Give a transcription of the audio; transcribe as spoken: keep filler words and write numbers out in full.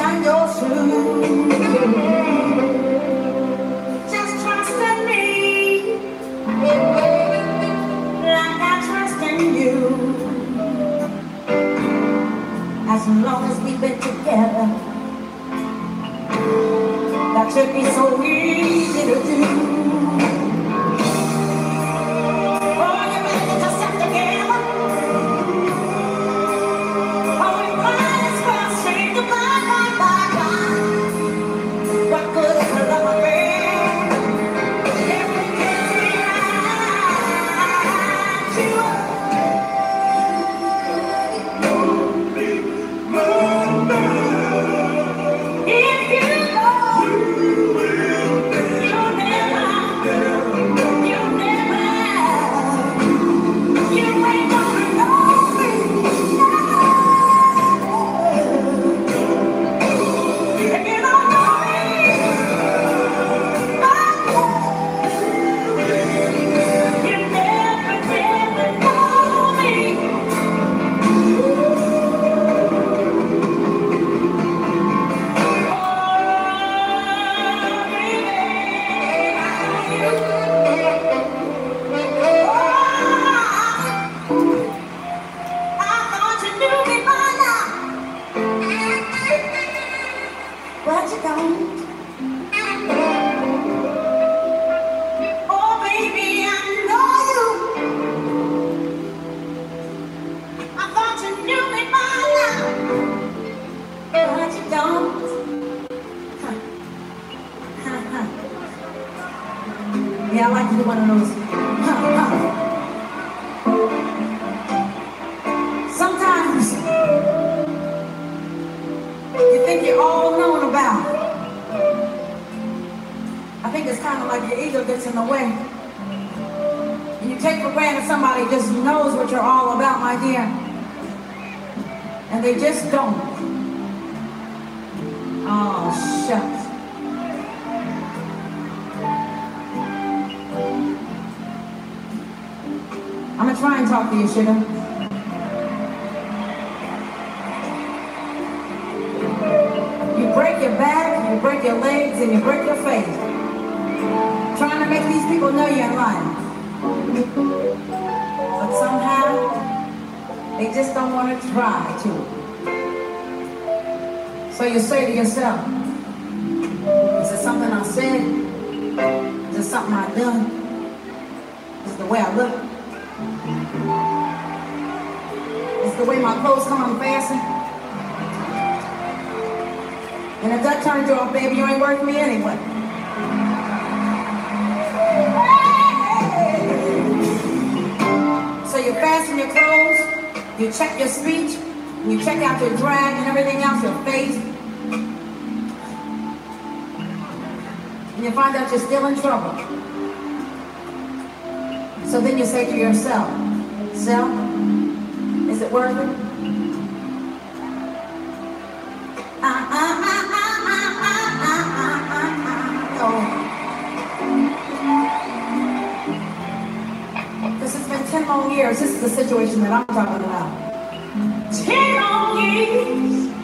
and your shoes. Just trust in me, like I trust in you. As long as we've been together, that should be so easy to do. Oh, you better get yourself together. Oh, we might as well say goodbye, bye, bye, bye. What good is the love affair if we can't see eye to eye? But you don't. Oh, baby, I know you. I thought you knew me by now. But you don't. Huh. Huh, huh. Yeah, I like to do one of those. Huh, huh. Sometimes you think you're all known about. I think it's kind of like your ego gets in the way. And you take for granted somebody just knows what you're all about, my dear. And they just don't. Oh, shucks. I'm gonna try and talk to you, sugar. Break your back, you break your legs, and you break your face. Trying to make these people know you're in line. But somehow, they just don't want to try to. So you say to yourself, is it something I said? Is it something I've done? Is it the way I look? Is it the way my clothes come unfastened? And if that turns you off, baby, you ain't worth me anyway. So you fasten your clothes, you check your speech, you check out your drag and everything else, your face. And you find out you're still in trouble. So then you say to yourself, self, is it worth it? Uh, uh, uh, uh, uh, uh, uh, uh, uh, oh. This has been ten long years. This is the situation that I'm talking about. Ten long years.